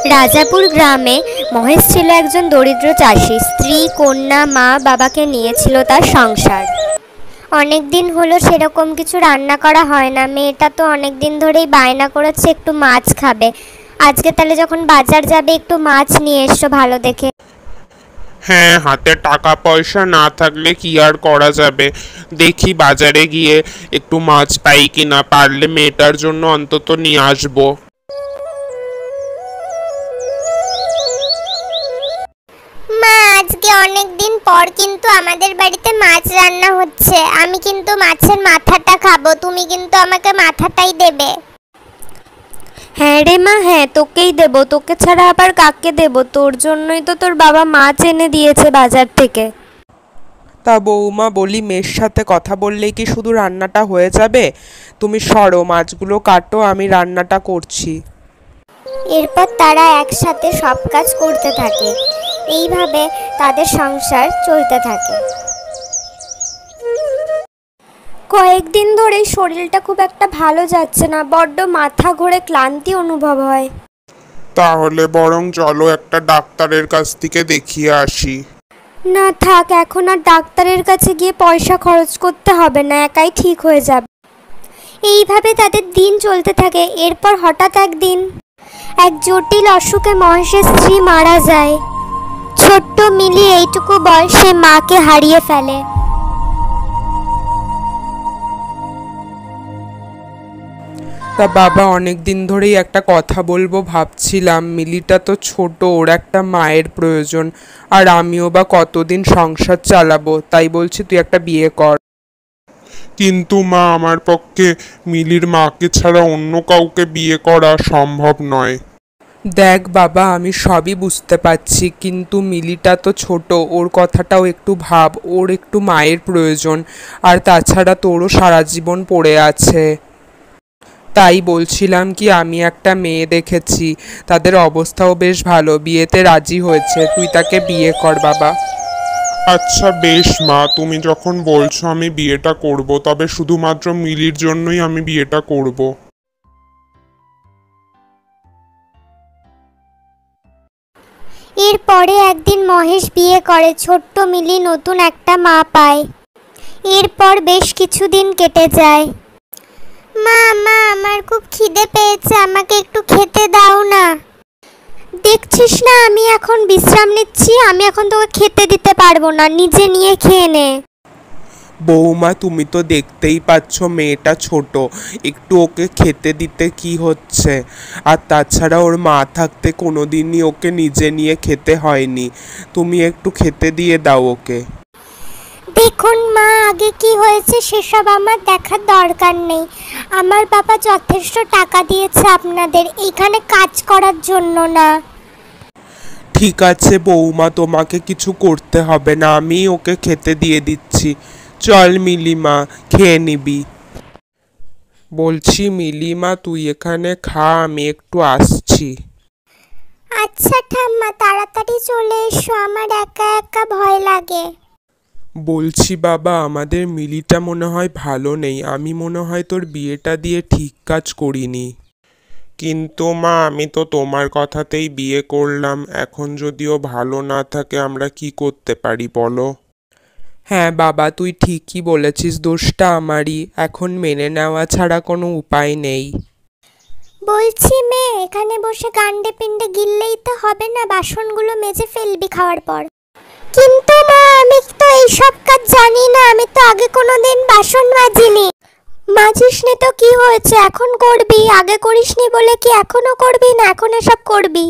রাজাপুর গ্রামে মহেশ ছিল একজন দরিদ্র চাষি। স্ত্রী, কন্যা, মা বাবাকে নিয়েছিল তার সংসার। অনেক দিন হলো সেরকম কিছু রান্না করা হয় না। মেয়েটা তো অনেক দিন ধরেই বায়না করেছে একটু মাছ খাবে। আজকে তাহলে যখন বাজার যাবে একটু মাছ নিয়ে এসো ভালো দেখে। হ্যাঁ, হাতে টাকা পয়সা না থাকলে কি আর করা যাবে। দেখি বাজারে গিয়ে একটু মাছ পাই কিনা, পারলে মেয়েটার জন্য অন্তত নিয়ে আসবো। মা, আজকে অনেক দিন পর কিন্তু আমাদের বাড়িতে মাছ রান্না হচ্ছে। আমি কিন্তু মাছের মাথাটা খাবো, তুমি কিন্তু আমাকে মাথাটাই দেবে। হ্যাঁ রে মা, হ্যাঁ তোকেই দেবো। তোকে ছাড়া আবার কাকে দেবো? তোর জন্যই তো তোর বাবা মাছ এনে দিয়েছে বাজার থেকে। তা বৌমা, বলি মেয়ের সাথে কথা বললেই কি শুধু রান্নাটা হয়ে যাবে? তুমি সরো, মাছগুলো কাটো, আমি রান্নাটা করছি। এরপর তারা একসাথে সব কাজ করতে থাকে। এইভাবে তাদের সংসার চলতে থাকে। কয়েকদিন ধরেই শরীরটা খুব একটা ভালো যাচ্ছে না, বড্ড মাথা ঘুরে ক্লান্তি অনুভব হয়। তাহলে বরং চলো একটা ডাক্তারের কাছ থেকে দেখিয়ে আসি। না থাক, এখন আর ডাক্তারের কাছে গিয়ে পয়সা খরচ করতে হবে না, একাই ঠিক হয়ে যাবে। এইভাবে তাদের দিন চলতে থাকে। এরপর হঠাৎ একদিন এক জটিল অসুখে মহেশের স্ত্রী মারা যায়। ছোট্ট মিলি এইটুকু বয়সে মাকে হারিয়ে ফেলে। তা বাবা, অনেক দিন ধরেই একটা কথা বলবো ভাবছিলাম। মিলিটা তো ছোট, ওর একটা মায়ের প্রয়োজন। আর আমিও বা কতদিন সংসার চালাবো, তাই বলছি তুই একটা বিয়ে কর। কিন্তু মা, আমার পক্ষে মিলির মাকে ছাড়া অন্য কাউকে বিয়ে করা সম্ভব নয়। দেখ বাবা, আমি সবই বুঝতে পারছি, কিন্তু মিলিটা তো ছোট, ওর কথাটাও একটু ভাব। ওর একটু মায়ের প্রয়োজন। আর তাছাড়া তোরও সারা জীবন পড়ে আছে। তাই বলছিলাম কি, আমি একটা মেয়ে দেখেছি, তাদের অবস্থাও বেশ ভালো, বিয়েতে রাজি হয়েছে, তুই তাকে বিয়ে কর বাবা। আচ্ছা বেশ মা, তুমি যখন বলছো আমি বিয়েটা করব, তবে শুধুমাত্র মিলির জন্যই আমি বিয়েটা করব। এরপরে একদিন মহেশ বিয়ে করে। ছোট্ট মিলি নতুন একটা মা পায়। এরপর বেশ কিছুদিন কেটে যায়। মা, মা, আমার খুব খিদে পেয়েছে, আমাকে একটু খেতে দাও না। দেখছিস না আমি এখন বিশ্রাম নিচ্ছি, আমি এখন তোকে খেতে দিতে পারবো না, নিজে নিয়ে খেয়ে নে। বৌমা, তুমি তো দেখতেই পাচ্ছ মেয়েটা ছোট, একটু ওকে খেতে দিতে কি হচ্ছে? আর তাছাড়া ওর মা থাকতে কোনোদিনই ওকে নিজে নিয়ে খেতে হয়নি। তুমি একটু খেতে দিয়ে দাও ওকে। দেখুন মা, আগে কি হয়েছে সেসব আমার দেখার দরকার নেই। আমার বাবা যথেষ্ট টাকা দিয়েছে আপনাদের এইখানে কাজ করার জন্য না। ঠিক আছে বৌমা, তোমাকে কিছু করতে হবে না, আমি ওকে খেতে দিয়ে দিচ্ছি। চল মিলিমা, খেয়ে নিবি। বলছি মিলিমা, তুই এখানে খা, আমি একটু আসছি। আচ্ছা ঠাম্মা, তাড়াতাড়ি চলে এসো, আমার একা একা ভয় লাগে। বলছি বাবা, আমাদের মিলিটা মনে হয় ভালো নেই, আমি মনে হয় তোর বিয়েটা দিয়ে ঠিক কাজ করিনি। কিন্তু মা, আমি তো তোমার কথাতেই বিয়ে করলাম, এখন যদিও ভালো না থাকে আমরা কি করতে পারি বলো? হ্যাঁ বাবা, তুই ঠিকই বলেছিস, দোষটা আমারই, এখন মেনে নেওয়া ছাড়া কোনো উপায় নেই। বলছি মেয়ে, এখানে বসে গান্ডে পিণ্ডে গিললেই তো হবে না, বাসনগুলো মেজে ফেলবি খাওয়ার পর। কিন্তু মা, আমি তো এইসব কাজ জানি না, আমি তো আগে কোনোদিন বাসন মাজিনি। মাজিসনি তো কি হয়েছে, এখন করবি। আগে করিসনি বলে কি এখনো করবি না? এখন এসব করবি।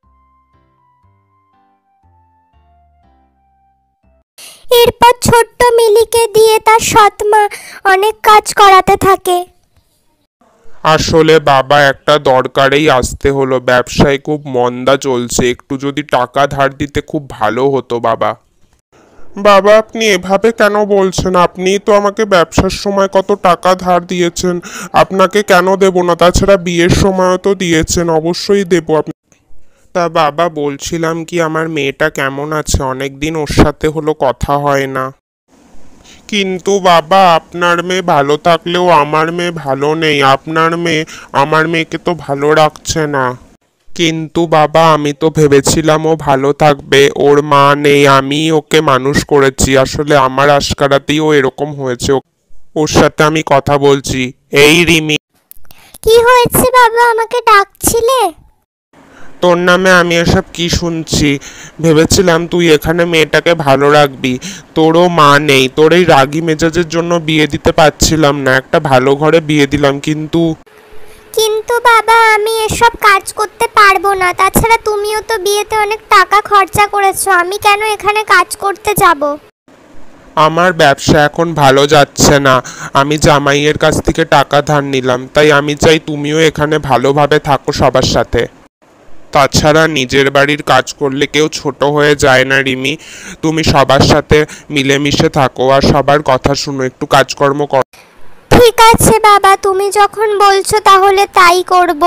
এরপর ছোট্ট মিলিকে দিয়ে তার সৎ মা অনেক কাজ করাতে থাকে। আসলে বাবা, একটা দরকারেই আসতে হলো, ব্যবসায় খুব মন্দা চলছে, একটু যদি টাকা ধার দিতে খুব ভালো হতো বাবা। বাবা, আপনি এভাবে কেন বলছেন? আপনিই তো আমাকে ব্যবসার সময় কত টাকা ধার দিয়েছেন, আপনাকে কেন দেব না? তাছাড়া বিয়ের সময়ও তো দিয়েছেন, অবশ্যই দেব। তা বাবা, বলছিলাম কি, আমার মেয়েটা কেমন আছে? অনেক দিন ওর সাথে হলো কথা হয় না। কিন্তু বাবা, আপনার মেয়ে ভালো থাকলেও আমার মেয়ে ভালো নেই, আপনার মেয়ে আমার মেয়েকে তো ভালো রাখছে না। কিন্তু বাবা আমি তো ভেবেছিলাম ও ভালো থাকবে, ওর মা নেই, আমি ওকে মানুষ করেছি, আসলে আমার আশকারাতেই ও এরকম হয়েছে। ওর সাথে আমি কথা বলছি। এই রিমি, কি হয়েছে বাবা, আমাকে ডাকছিলে? তোর নামে আমি এসব কি শুনছি? ভেবেছিলাম তুই এখানে মেয়েটাকে ভালো রাখবি, তোরও মা নেই, তোর এই রাগী মেজাজের জন্য বিয়ে দিতে পারছিলাম না, একটা ভালো ঘরে বিয়ে দিলাম, কিন্তু বাবা আমি এসব কাজ করতে পারবো না, তাছাড়া তুমিও তো বিয়েতে অনেক টাকা খরচা করেছো, আমি কেন এখানে কাজ করতে যাব? আমার ব্যবসা এখন ভালো যাচ্ছে না, আমি জামাইয়ের কাছ থেকে টাকা ধার নিলাম, তাই আমি চাই তুমিও এখানে ভালোভাবে থাকো সবার সাথে। তাছাড়া নিজের বাড়ির কাজ করলে কেউ ছোট হয়ে যায় না রিমি, তুমি সবার সাথে মিলেমিশে থাকো আর সবার কথা শুনো, একটু কাজকর্ম করো। ঠিক আছে বাবা, তুমি যখন বলছো তাহলে তাই করব।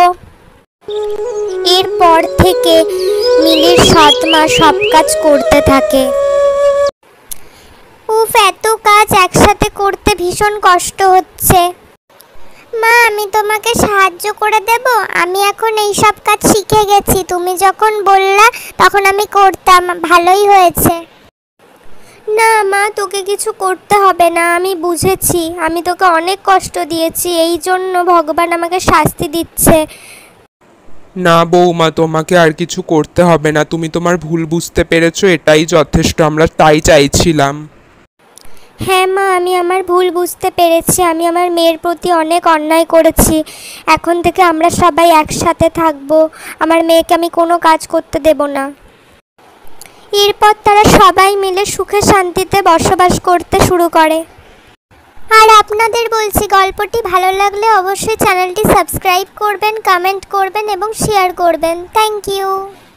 এরপর থেকে মিলির সৎ মা সব কাজ করতে থাকে। উফ, এত কাজ একসাথে করতে ভীষণ কষ্ট হচ্ছে। মা আমি তোমাকে সাহায্য করে দেব, আমি এখন এই সব কাজ শিখে গেছি, তুমি যখন বললা তখন আমি করতাম, ভালোই হয়েছে। না মা, তোকে কিছু করতে হবে না, আমি বুঝেছি, আমি তোকে অনেক কষ্ট দিয়েছি, এই জন্য ভগবান আমাকে শাস্তি দিচ্ছে। না বৌমা, তোমাকে আর কিছু করতে হবে না, তুমি তোমার ভুল বুঝতে পেরেছো, এটাই যথেষ্ট, আমরা তাই চাইছিলাম। হ্যাঁ মা, আমি আমার ভুল বুঝতে পেরেছি, আমি আমার মেয়ের প্রতি অনেক অন্যায় করেছি, এখন থেকে আমরা সবাই একসাথে থাকবো, আমার মেয়েকে আমি কোনো কাজ করতে দেব না। এরপর তারা সবাই মিলে সুখে শান্তিতে বসবাস করতে শুরু করে। আর আপনাদের বলছি, গল্পটি ভালো লাগলে অবশ্যই চ্যানেলটি সাবস্ক্রাইব করবেন, কমেন্ট করবেন এবং শেয়ার করবেন। Thank you.